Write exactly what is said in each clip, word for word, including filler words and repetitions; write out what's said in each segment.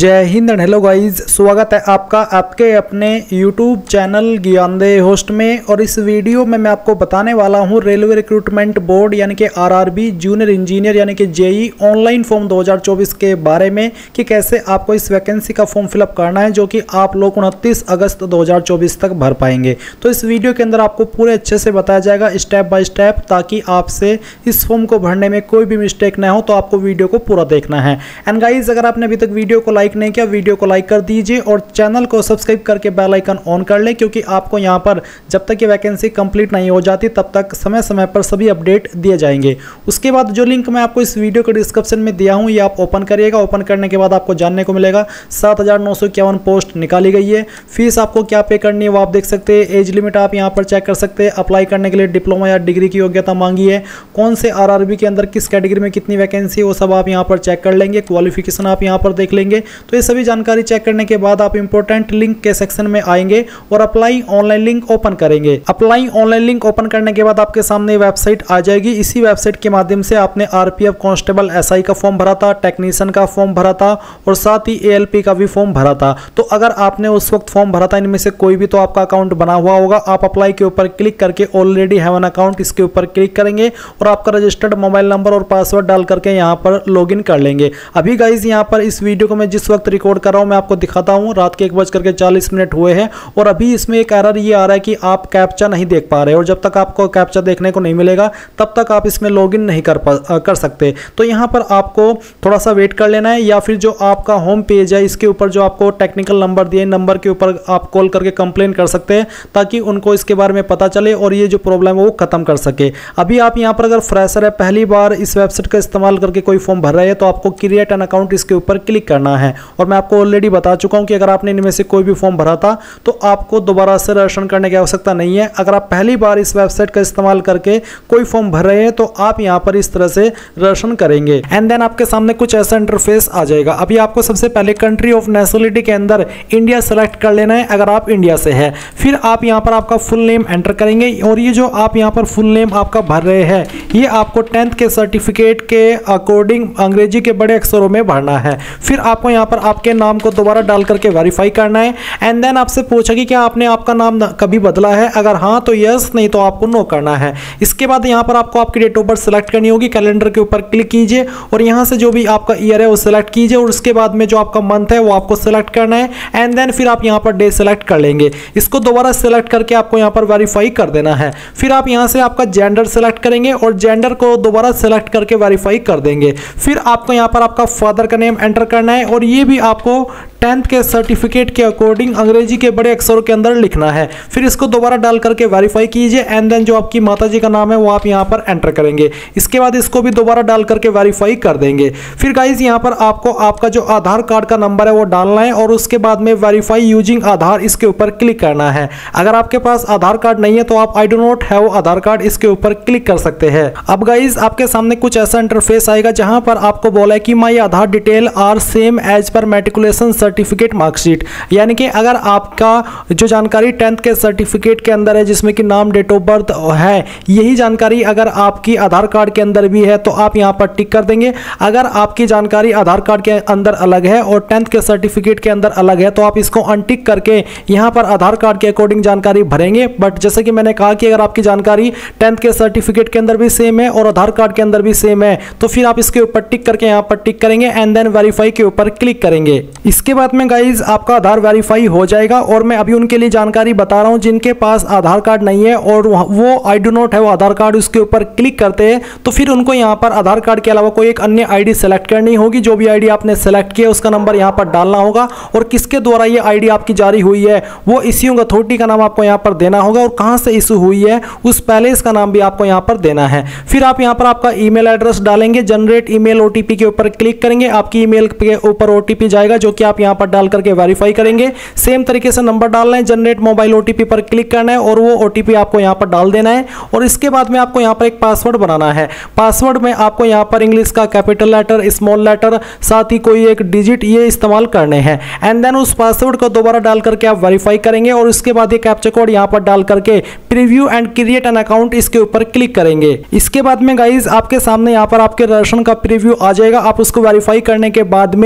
जय Hind and hello guys, स्वागत है आपका आपके अपने यूट्यूब चैनल ज्ञानदेह होस्ट में। और इस वीडियो में मैं आपको बताने वाला हूं रेलवे रिक्रूटमेंट बोर्ड यानी कि आरआरबी जूनियर इंजीनियर यानी कि जेई ऑनलाइन फॉर्म दो हज़ार चौबीस के बारे में कि कैसे आपको इस वैकेंसी का फॉर्म फिलअप करना है, जो कि आप लोग उनतीस अगस्त दो हज़ार चौबीस तक भर पाएंगे। तो इस वीडियो के अंदर आपको पूरे अच्छे से बताया जाएगा स्टेप बाय स्टेप, ताकि आपसे इस फॉर्म को भरने में कोई भी मिस्टेक ना हो। तो आपको वीडियो को पूरा देखना है। एंड गाइज, अगर आपने अभी तक वीडियो को लाइक नहीं किया, वीडियो को लाइक कर दीजिए और चैनल को सब्सक्राइब करके बेल आइकन ऑन कर ले, क्योंकि आपको यहां पर जब तक ये वैकेंसी कंप्लीट नहीं हो जाती तब तक समय समय पर सभी अपडेट दिए जाएंगे। उसके बाद जो लिंक मैं आपको इस वीडियो के डिस्क्रिप्शन में दिया हूं, ये आप ओपन करिएगा। ओपन करने के बाद आपको जानने को मिलेगा सात हज़ार नौ सौ इक्यावन पोस्ट निकाली गई है। फीस आपको क्या पे करनी है वो आप देख सकते हैं। एज लिमिट आप यहाँ पर चेक कर सकते हैं। अप्लाई करने के लिए डिप्लोमा या डिग्री की योग्यता मांगी है। कौन से आरआरबी के अंदर किस कैटेगरी में कितनी वैकेंसी है वो सब आप यहाँ पर चेक कर लेंगे। क्वालिफिकेशन आप यहाँ पर देख लेंगे। तो ये सभी जानकारी चेक करने के बाद आप इंपॉर्टेंट लिंक के सेक्शन में आएंगे और अप्लाई ऑनलाइन लिंक ओपन करेंगे। अप्लाई ऑनलाइन लिंक ओपन करने के बाद आपके सामने वेबसाइट आ जाएगी। इसी वेबसाइट के माध्यम से आपने आरपीएफ कांस्टेबल एसआई का फॉर्म भरा था, टेक्नीशियन का फॉर्म भरा था और साथ ही एएलपी का भी फॉर्म भरा था। तो अगर आपने उस वक्त फॉर्म भरा था इनमें से कोई भी, तो आपका अकाउंट बना हुआ होगा। आप अप्लाई के ऊपर क्लिक करके ऑलरेडी हैव एन अकाउंट इसके ऊपर क्लिक करेंगे और आपका रजिस्टर्ड मोबाइल नंबर और पासवर्ड डाल करके यहाँ पर लॉग इन कर लेंगे। अभी गाइज यहाँ पर इस वीडियो को मैं जिस वक्त रिकॉर्ड कर रहा हूँ मैं आपको दिखाता हूँ, रात के एक बज करके चालीस मिनट हुए हैं और अभी इसमें एक एरर ये आ रहा है कि आप कैप्चा नहीं देख पा रहे। और जब तक आपको कैप्चा देखने को नहीं मिलेगा तब तक आप इसमें लॉगिन नहीं कर पा कर सकते। तो यहाँ पर आपको थोड़ा सा वेट कर लेना है, या फिर जो आपका होम पेज है इसके ऊपर जो आपको टेक्निकल नंबर दिए, नंबर के ऊपर आप कॉल करके कंप्लेन कर सकते हैं, ताकि उनको इसके बारे में पता चले और ये जो प्रॉब्लम है वो खत्म कर सके। अभी आप यहाँ पर अगर फ्रेशर है, पहली बार इस वेबसाइट का इस्तेमाल करके कोई फॉर्म भर रहे हैं, तो आपको क्रिएट एन अकाउंट इसके ऊपर क्लिक करना है। और मैं आपको ऑलरेडी बता चुका हूँ कि अगर आपने इनमें से कोई भी फॉर्म भरा था तो आपको दोबारा से रजिस्ट्रेशन करने की आवश्यकता नहीं है। अगर आप पहली बार इस वेबसाइट का इस्तेमाल करके कोई फॉर्म भर रहे हैं तो आप यहां पर इस तरह से रजिस्ट्रेशन करेंगे। एंड देन आपके सामने कुछ ऐसा इंटरफेस आ जाएगा। अभी आपको सबसे पहले कंट्री ऑफ नेशनलिटी के अंदर इंडिया सेलेक्ट कर लेना है, अगर आप इंडिया से है। फिर आप यहां पर आपका फुल नेम एंटर करेंगे और ये जो आप यहां पर फुल नेम आपका भर रहे हैं ये आपको टेंथ के सर्टिफिकेट के अकॉर्डिंग अंग्रेजी के बड़े अक्षरों में भरना है। फिर आपको यहां पर आपके नाम को दोबारा डाल करके वेरीफाई करना है। एंड देन आपसे पूछा कि क्या आपने आपका नाम कभी बदला है, अगर हाँ तो यस, नहीं तो आपको नो करना है। इसके बाद यहाँ पर आपको आपकी डेट ऑफ बर्थ सेलेक्ट करनी होगी। कैलेंडर के ऊपर क्लिक कीजिए और यहाँ से जो भी आपका ईयर है वो सिलेक्ट कीजिए और उसके बाद में जो आपका मंथ है वो आपको सिलेक्ट करना है। एंड देन फिर आप यहाँ पर डे सेलेक्ट कर लेंगे। इसको दोबारा सेलेक्ट करके आपको यहाँ पर वेरीफाई कर देना है। फिर आप यहाँ से आपका जेंडर सेलेक्ट करेंगे और जेंडर को दोबारा सेलेक्ट करके वेरीफाई कर देंगे। फिर आपको यहाँ पर आपका फादर का नेम एंटर करना है और ये भी आपको टेंथ के सर्टिफिकेट के अकॉर्डिंग अंग्रेजी के बड़े अक्षरों के अंदर लिखना है। फिर इसको दोबारा डाल करके वेरीफाई कीजिए। एंड देन जो आपकी माताजी का नाम है वो आप यहाँ पर एंटर करेंगे। इसके बाद इसको भी दोबारा डाल करके वेरीफाई कर देंगे। फिर गाइज यहाँ पर आपको आपका जो आधार कार्ड का नंबर है वो डालना है और उसके बाद में वेरीफाई यूजिंग आधार इसके ऊपर क्लिक करना है। अगर आपके पास आधार कार्ड नहीं है तो आप I do not have Aadhaar card इसके ऊपर क्लिक कर सकते हैं। अब गाइज आपके सामने कुछ ऐसा इंटरफेस आएगा जहां पर आपको बोला है कि my Aadhaar detail are same as per matriculation certificate marksheet, यानी कि अगर आपका जो जानकारी टेंथ के सर्टिफिकेट के अंदर है जिसमें कि नाम, डेट ऑफ बर्थ है, यही जानकारी अगर आपकी आधार कार्ड के अंदर भी है तो आप यहां पर टिक कर देंगे। अगर आपकी जानकारी आधार कार्ड के अंदर अलग है और टेंथ के सर्टिफिकेट के अंदर अलग है तो आप इसको अनटिक करके यहां पर आधार कार्ड के अकॉर्डिंग जानकारी भरेंगे। बट जैसे कि मैंने कहा कि अगर आपकी जानकारी टेंथ के सर्टिफिकेट के अंदर भी सेम है और आधार कार्ड के अंदर भी सेम है तो फिर आप इसके ऊपर टिक करके यहां पर टिक करेंगे एंड देन वेरीफाई के ऊपर क्लिक करेंगे। इसके बाद में गाइज आपका आधार वेरीफाई हो जाएगा। और मैं अभी उनके लिए जानकारी बता रहा हूं जिनके पास आधार कार्ड नहीं है और वो I do not have Aadhaar card उसके ऊपर क्लिक करते हैं तो फिर उनको यहां पर आधार कार्ड के अलावा कोई एक अन्य आईडी सेलेक्ट करनी होगी। जो भी आईडी आपने सेलेक्ट किया उसका नंबर यहां पर डालना होगा और किसके द्वारा ये आईडी आपकी जारी हुई है वो इश्यूइंग अथॉरिटी का नाम आपको यहां पर देना होगा और कहां से इशू हुई है उस पैलेस का नाम भी आपको यहां पर देना है। फिर आप यहां पर आपका ईमेल एड्रेस डालेंगे। जनरेट ईमेल ओटीपी के ऊपर क्लिक करेंगे। आपकी ईमेल के ऊपर ओटीपी जाएगा जो कि आप यहां पर डाल करके वेरीफाई करेंगे। सेम तरीके से नंबर डालना है, जनरेट मोबाइल ओटीपी पर क्लिक करना है और वो ओटीपी आपको यहां पर डाल देना है। और इसके बाद में आपको यहां पर एक पासवर्ड बनाना है। पासवर्ड में आपको यहां पर इंग्लिश का कैपिटल लेटर, स्मॉल लेटर, साथ ही कोई एक डिजिट ये इस्तेमाल करने हैं। एंड देन उस पासवर्ड को दोबारा डाल करके आप वेरीफाई करेंगे और उसके बाद ये कैप्चा कोड यहां पर डाल करके preview and create an account इसके ऊपर क्लिक करेंगे। इसके बाद में गाइज आपके सामने यहां पर आपके रजिस्ट्रेशन का प्रीव्यू आ जाएगा। आप उसको वेरीफाई करने के बाद में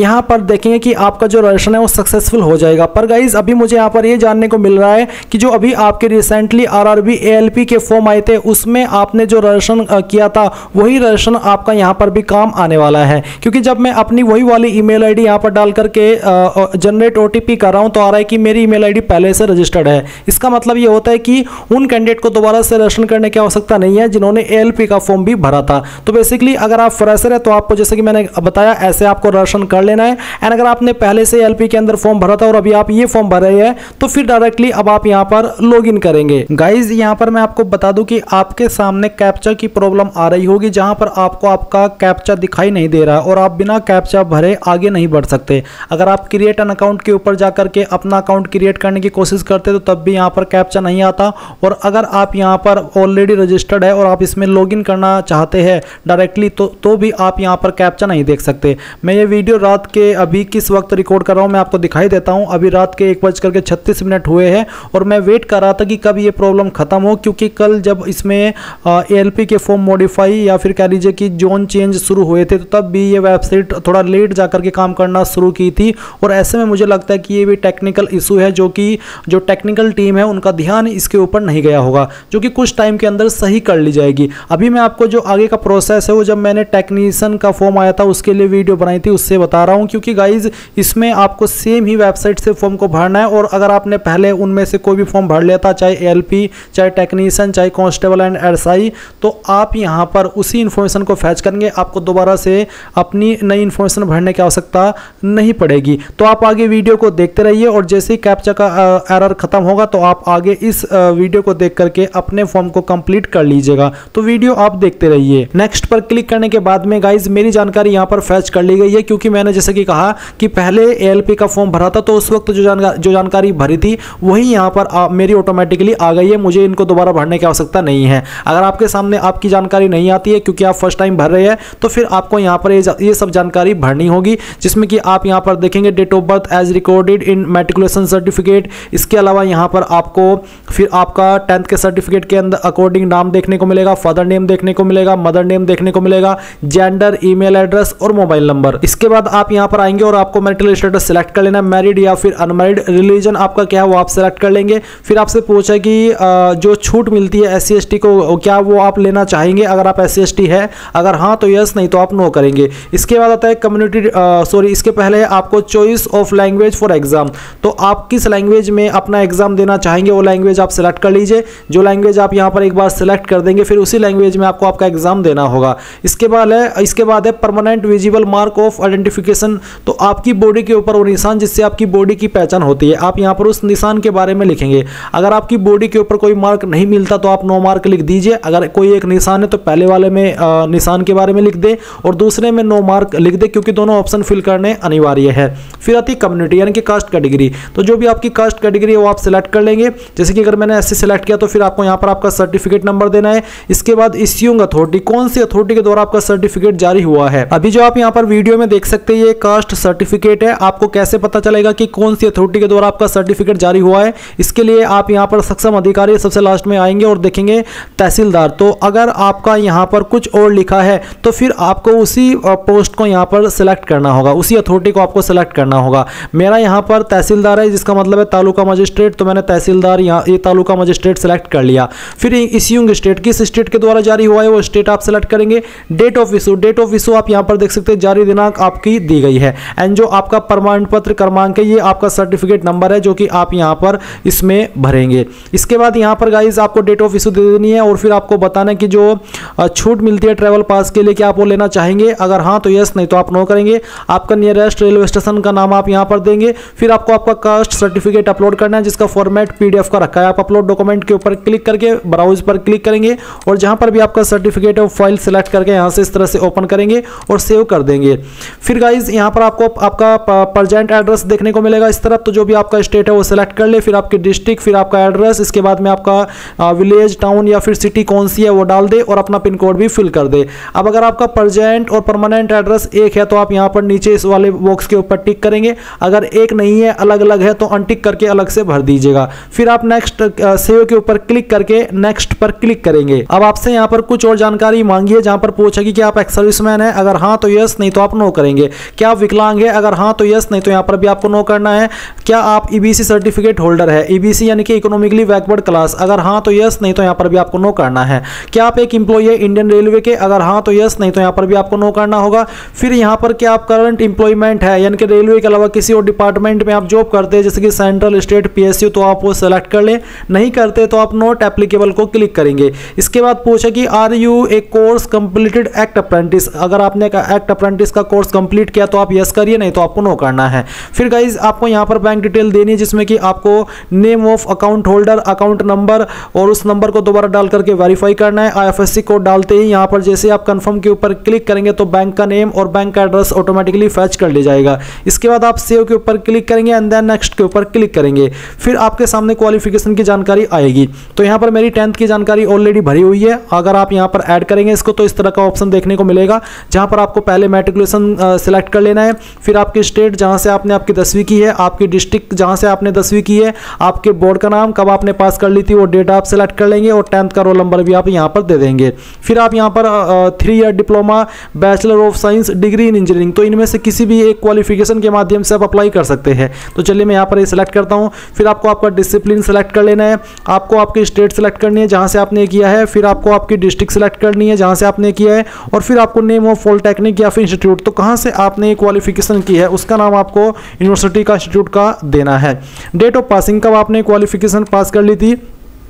यहाँ पर देखेंगे कि आपका जो रजिस्ट्रेशन है वो सक्सेसफुल हो जाएगा। पर गाइज अभी मुझे यहाँ पर ये जानने को मिल रहा है कि जो अभी आपके रिसेंटली आरआरबी एएलपी के फॉर्म आए थे उसमें आपने जो रजिस्ट्रेशन किया था वही रजिस्ट्रेशन आपका यहाँ पर भी काम आने वाला है, क्योंकि जब मैं अपनी वही वाली ईमेल आईडी यहाँ पर डाल करके जनरेट ओटीपी कर रहा हूँ तो आ रहा है कि मेरी ईमेल आईडी पहले से रजिस्टर्ड है। इसका मतलब ये होता है कि उन कैंडिडेट को दोबारा से रजिस्ट्रेशन करने की आवश्यकता नहीं है जिन्होंने एएलपी का फॉर्म भी भरा था। तो बेसिकली अगर आप फ्रेशर है तो आपको जैसे कि मैंने बताया ऐसे आपको रजिस्ट्रेशन कर लेना है। एंड अगर आपने पहले से एएलपी के अंदर फॉर्म भरा था और अभी आप ये फॉर्म भर रहे हैं तो फिर डायरेक्टली अब आप यहाँ पर लॉग इन करेंगे। गाइज यहाँ पर मैं आपको बता दूं कि आपके सामने कैप्चा की प्रॉब्लम आ रही होगी जहां पर आपको आपका कैप्चा दिखाई नहीं दे रहा है और आप बिना कैप्चा भरे आगे नहीं बढ़ सकते। अगर आप क्रिएट एन अकाउंट के ऊपर जाकर के अपना अकाउंट क्रिएट करने की कोशिश करते तो तब भी यहाँ पर कैप्चा नहीं आता। और अगर आप यहाँ पर ऑलरेडी रजिस्टर्ड है और आप इसमें लॉगिन करना चाहते हैं डायरेक्टली तो तो भी आप यहाँ पर कैप्चा नहीं देख सकते। मैं ये वीडियो रात के अभी किस वक्त रिकॉर्ड कर रहा हूँ मैं आपको दिखाई देता हूँ। अभी रात के एक बज करके छत्तीस मिनट हुए हैं और मैं वेट कर रहा था कि कब ये प्रॉब्लम खत्म हो, क्योंकि कल जब इसमें एएलपी के फॉर्म मॉडिफाई या फिर कह लीजिए कि जोन चेंज शुरू हुए थे तो तब भी ये वेबसाइट थोड़ा लेट जाकर के काम करना शुरू की थी। और ऐसे में मुझे लगता है कि ये भी टेक्निकल इशू है जो कि जो टेक्निकल टीम है उनका ध्यान इसके ऊपर नहीं गया होगा, जो कि कुछ टाइम के अंदर सही कर ली जाएगी। अभी मैं आपको जो आगे का प्रोसेस है वो जब मैंने टेक्नीशियन का फॉर्म आया था उसके लिए वीडियो बनाई थी उससे बता रहा हूँ, क्योंकि गाइज इसमें आपको सेम ही वेबसाइट से फॉर्म को भरना है। और अगर आपने पहले उनमें से कोई भी फॉर्म भर लिया था, चाहे एएलपी, चाहे टेक्नीशियन, चाहे कांस्टेबल एंड एसआई, तो आप यहाँ पर उसी इन्फॉर्मेशन को फैच करेंगे। आपको दोबारा से अपनी नई इन्फॉर्मेशन भरने की आवश्यकता नहीं पड़ेगी। तो आप आगे वीडियो को देखते रहिए और जैसे ही कैप्चा का एरर खत्म होगा तो आप आगे इस वीडियो को देख करके अपने फॉर्म को कंप्लीट कर लीजिएगा। तो वीडियो आप देखते रहिए। नेक्स्ट पर क्लिक करने के बाद में गाइज मेरी जानकारी यहाँ पर फैच कर ली गई है, क्योंकि मैंने जैसे कि कहा कि पहले एएलपी का फॉर्म भरा था तो उस वक्त जो जानकारी जो जानकारी भरी थी वही यहाँ पर आ, मेरी ऑटोमेटिकली आ गई है। मुझे इनको दोबारा भरने की आवश्यकता नहीं है। अगर आपके सामने आपकी जानकारी नहीं आती है क्योंकि आप फर्स्ट टाइम भर रहे हैं तो फिर आपको यहाँ पर ये, ये सब जानकारी भरनी होगी, जिसमें कि आप यहाँ पर देखेंगे date of birth as recorded in matriculation certificate. इसके अलावा यहाँ पर आपको फिर आपका टेंथ के सर्टिफिकेट के अंदर अकॉर्डिंग नाम देखने को मिलेगा, फादर नेम देखने को मिलेगा, मदर नेम देखने को मिलेगा, जेंडर, ईमेल एड्रेस और मोबाइल नंबर। इसके बाद आप यहाँ पर आएंगे और आपको मैरिटल स्टेटस सिलेक्ट कर लेना, मैरिड या फिर अनमैरिड। रिलीजन आपका क्या है वो आप सिलेक्ट कर लेंगे। फिर आपसे पूछा कि जो छूट मिलती है एस सी एस टी को क्या वो आप लेना चाहेंगे। अगर आप एस सी एस टी है, अगर हाँ तो यस, नहीं तो आप नो करेंगे। इसके बाद आता है कम्युनिटी सॉरी इसके पहले आपको choice of language for exam. तो आप किस लैंग्वेज में अपना एग्जाम देना चाहेंगे वो लैंग्वेज आप सिलेक्ट कर लीजिए। जो लैंग्वेज आप यहाँ पर एक बार सिलेक्ट कर देंगे फिर उसी लैंग्वेज में आपको आपका एग्जाम देना होगा। इसके बाद है इसके बाद है permanent visible mark of identification. तो आपकी बॉडी के ऊपर वो निशान जिससे आपकी बॉडी की पहचान होती है, आप यहाँ पर उस निशान के बारे में लिखेंगे। अगर आपकी बॉडी के ऊपर कोई मार्क नहीं मिलता तो आप नो मार्क लिख दीजिए। अगर कोई एक निशान है तो पहले वाले में आ, निशान के बारे में लिख दे और दूसरे में नो मार्क लिख दे, क्योंकि दोनों ऑप्शन फिल करने अनिवार्य है। फिर आती कम्युनिटी यानी कि कास्ट कैटेगरी। तो जो भी आपकी कास्ट कैटेगरी है वो आप सिलेक्ट कर लेंगे। जैसे कि अगर मैंने ऐसे सिलेक्ट किया तो फिर आपको यहाँ पर आपका सर्टिफिकेट नंबर देना है। इसके बाद इश्यूइंग अथॉरिटी, कौन सी अथॉरिटी के द्वारा आपका सर्टिफिकेट जारी हुआ है। अभी जो आप यहाँ पर वीडियो में देख सकते हैं ये कास्ट सर्टिफिकेट है। आपको कैसे पता चलेगा कि कौन सी अथॉरिटी के द्वारा आपका सर्टिफिकेट जारी हुआ है, इसके लिए आप यहाँ पर सक्षम अधिकारी सबसे लास्ट में आएंगे और देखेंगे तहसीलदार। तो अगर आपका यहाँ पर कुछ और लिखा है तो फिर आपको उसी पोस्ट को यहाँ पर सिलेक्ट करना होगा, उसी अथॉरिटी को आपको सिलेक्ट करना होगा। मेरा यहाँ पर तहसीलदार है जिसका मतलब है तालुका मजिस्ट्रेट, तो मैंने तहसीलदार यहाँ ये तालुका मजिस्ट्रेट सेलेक्ट कर लिया। फिर इश्यूइंग स्टेट, किस स्टेट के द्वारा जारी हुआ है वो स्टेट आप सेलेक्ट करेंगे। Date of issue, date of issue आप यहाँ पर देख सकते हैं जारी दिनांक आपकी दी गई है। एंड जो आपका प्रमाण पत्र क्रमांक है ये आपका सर्टिफिकेट नंबर है जो कि आप यहाँ पर इसमें भरेंगे। इसके बाद यहाँ पर गाइज आपको डेट ऑफ इशू दे देनी है और फिर आपको बताना है कि जो छूट मिलती है ट्रैवल पास के लिए क्या आप वो लेना चाहेंगे। अगर हाँ तो यस, नहीं तो आप नो करेंगे। आपका नियरेस्ट रेलवे स्टेशन का नाम आप यहाँ पर देंगे। फिर आपको आपका कास्ट सर्टिफिकेट अपलोड करना है जिसका फॉर्मेट पीडीएफ का रखा है। आप अपलोड डॉक्यूमेंट के ऊपर क्लिक करके ब्राउज पर क्लिक करेंगे और जहां पर भी आपका सर्टिफिकेट है वो फाइल सेलेक्ट करके यहां से इस तरह से ओपन करेंगे और सेव कर देंगे। फिर गाइज यहां पर आपको आपका प्रेजेंट एड्रेस देखने को मिलेगा इस तरफ। तो जो भी आपका स्टेट है वो सिलेक्ट कर ले, फिर आपकी डिस्ट्रिक्ट, फिर आपका एड्रेस, इसके बाद में आपका विलेज, टाउन या फिर सिटी कौन सी है वो डाल दे और अपना पिन कोड भी फिल कर दे। अब अगर आपका प्रेजेंट और परमानेंट एड्रेस एक है तो आप यहाँ पर नीचे इस वाले बॉक्स के ऊपर टिक करेंगे। अगर एक नहीं है, अलग अलग है, तो अनटिक करके अलग से भर दीजिएगा। फिर आप नेक्स्ट सेव के ऊपर क्लिक करके नेक्स्ट पर क्लिक करेंगे। अब आपसे यहाँ पर कुछ और जानकारी मांगी है जहां पर पूछेगी कि आप एक्स सर्विसमैन है। अगर हाँ तो यस, नहीं तो आप नो करेंगे। क्या आप विकलांग है, अगर हाँ तो यस, नहीं तो यहाँ पर भी आपको नो करना है। क्या आप ईबीसी सर्टिफिकेट होल्डर है, ईबीसी यानी कि इकोनॉमिकली बैकवर्ड क्लास, अगर हाँ तो यस, नहीं तो यहाँ पर भी आपको नो करना है। क्या आप एक एम्प्लॉय है इंडियन रेलवे के, अगर हाँ तो यस, नहीं तो यहाँ पर भी आपको नो करना होगा। फिर यहाँ पर क्या आप करंट एम्प्लॉयमेंट है, यानी कि रेलवे के अलावा किसी और डिपार्टमेंट में आप जॉब करते हैं, जैसे कि सेंट्रल, स्टेट, पीएसयू, तो आप वो सेलेक्ट कर लें। नहीं करते तो आप नॉट एप्लीकेबल को क्लिक करेंगे। इसके बाद पूछे कि are you a course completed act apprentice, अगर आपने एक्ट अप्रेंटिस का कोर्स कंप्लीट किया तो आप यस करिए, नहीं तो आपको नो करना है। फिर गाइज आपको यहाँ पर बैंक डिटेल देनी है, जिसमें कि आपको name of account holder, account number और उस नंबर को दोबारा डाल करके वेरीफाई करना है। आईएफएससी कोड डालते ही यहाँ पर जैसे आप कंफर्म के ऊपर क्लिक करेंगे तो बैंक का नेम और बैंक का एड्रेस ऑटोमेटिकली फैच कर लिया जाएगा। इसके बाद आप सेव के ऊपर क्लिक करेंगे एंड देन नेक्स्ट के ऊपर क्लिक करेंगे। फिर आपके सामने क्वालिफिकेशन की जानकारी आएगी। तो यहाँ पर मेरी टेंथ की जानकारी ऑलरेडी भरी हुई है। अगर आप यहाँ पर ऐड करेंगे इसको तो इस तरह का ऑप्शन देखने को मिलेगा, जहाँ पर आपको पहले मैट्रिकुलेशन सिलेक्ट कर लेना है, फिर आपकी स्टेट जहाँ से आपने आपकी दसवीं की है, आपकी डिस्ट्रिक्ट जहाँ से आपने दसवीं की है, आपके बोर्ड का नाम, कब आपने पास कर ली थी वो डेट आप सिलेक्ट कर लेंगे और टेंथ का रोल नंबर भी आप यहाँ पर दे देंगे। फिर आप यहाँ पर three year diploma, bachelor of science, degree in engineering, तो इनमें से किसी भी एक क्वालिफिकेशन के माध्यम से आप अप्लाई कर सकते हैं। तो चलिए मैं यहाँ पर ये सिलेक्ट करता हूँ। फिर आपको आपका डिसिप्लिन सेलेक्ट कर लेना है, आपको आपकी स्टेट सेलेक्ट करनी है जहाँ से आपने किया है, फिर आपको आपकी डिस्ट्रिक्ट सेलेक्ट करनी है जहाँ से आपने किया है, और फिर आपको नेम ऑफ पॉलिटेक्निक या फिर इंस्टीट्यूट, तो कहाँ से आपने क्वालिफिकेशन की है उसका नाम आपको यूनिवर्सिटी का, इंस्टीट्यूट का देना है। डेट ऑफ पासिंग, कब आपने क्वालिफिकेशन पास कर ली थी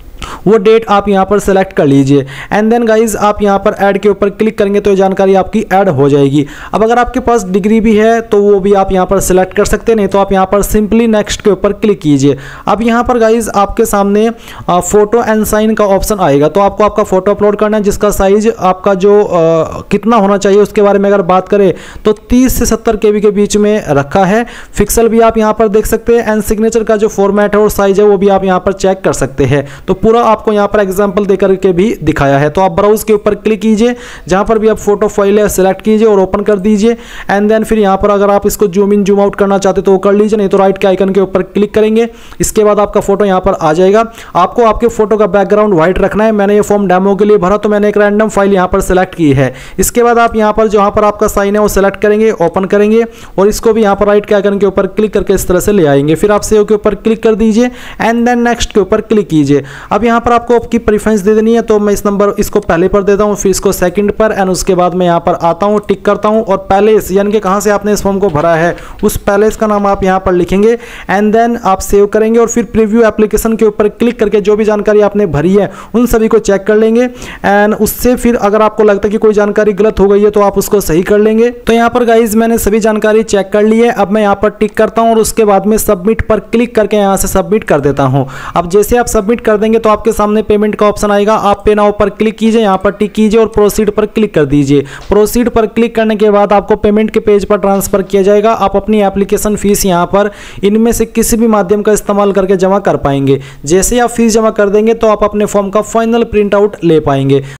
वो डेट आप यहां पर सेलेक्ट कर लीजिए। एंड देन गाइज आप यहां पर ऐड के ऊपर क्लिक करेंगे तो ये जानकारी आपकी ऐड हो जाएगी। अब अगर आपके पास डिग्री भी है तो वो भी आप यहां पर सेलेक्ट कर सकते हैं, नहीं तो आप यहां पर सिंपली नेक्स्ट के ऊपर क्लिक कीजिए। अब यहां पर गाइज आपके सामने फोटो एंड साइन का ऑप्शन आएगा, तो आपको आपका फोटो अपलोड करना है, जिसका साइज आपका जो आ, कितना होना चाहिए उसके बारे में अगर बात करें तो तीस से सत्तर केबी के बीच में रखा है। पिक्सल भी आप यहां पर देख सकते हैं एंड सिग्नेचर का जो फॉर्मेट है और साइज है वो भी आप यहां पर चेक कर सकते हैं। तो पूरा आपको यहां पर एग्जांपल देकर के भी दिखाया है। तो आप ब्राउज के ऊपर क्लिक कीजिए, जहां पर भी आप फोटो फाइल है सिलेक्ट कीजिए और ओपन कर दीजिए। एंड देन फिर यहां पर अगर आप इसको जूम इन जूम आउट करना चाहते तो वो कर लीजिए, नहीं तो राइट के आइकन के ऊपर क्लिक करेंगे। इसके बाद आपका फोटो यहां पर आ जाएगा। आपको आपके फोटो का बैकग्राउंड व्हाइट रखना है। मैंने ये फॉर्म डेमो के लिए भरा तो मैंने एक रैंडम फाइल यहां पर सिलेक्ट की है। इसके बाद आप यहां पर जहां पर आपका साइन है वो सिलेक्ट करेंगे, ओपन करेंगे और इसको भी यहां पर राइट के आइकन के ऊपर क्लिक करके इस तरह से ले आएंगे। फिर आप सेव के ऊपर क्लिक कर दीजिए एंड देन नेक्स्ट के ऊपर क्लिक कीजिए। अब यहां पर आपको आपकी प्रेफरेंस दे देनी है, तो मैं इस नंबर इसको पहले पर देता हूं, फिर इसको सेकंड पर, एंड उसके बाद मैं यहां पर आता हूं, टिक करता हूं और पैलेस यानी कि कहां से आपने इस फॉर्म को भरा है उस पैलेस का नाम आप यहां पर लिखेंगे। एंड देन आप सेव करेंगे और फिर प्रीव्यू एप्लीकेशन के ऊपर क्लिक करके जो भी जानकारी आपने भरी है उन सभी को चेक कर लेंगे। एंड उससे फिर अगर आपको लगता है कि कोई जानकारी गलत हो गई है तो आप उसको सही कर लेंगे। तो यहां पर गाइज मैंने सभी जानकारी चेक कर ली है। अब मैं यहां पर टिक करता हूं और उसके बाद में सबमिट पर क्लिक करके यहां से सबमिट कर देता हूं। अब जैसे आप सबमिट कर देंगे तो आपके सामने पेमेंट का ऑप्शन आएगा। आप पे नाउ पर क्लिक कीजिए, यहां पर टिक कीजिए और प्रोसीड पर क्लिक कर दीजिए। प्रोसीड पर क्लिक करने के बाद आपको पेमेंट के पेज पर ट्रांसफर किया जाएगा। आप अपनी एप्लीकेशन फीस यहां पर इनमें से किसी भी माध्यम का इस्तेमाल करके जमा कर पाएंगे। जैसे आप फीस जमा कर देंगे तो आप अपने फॉर्म का फाइनल प्रिंट आउट ले पाएंगे।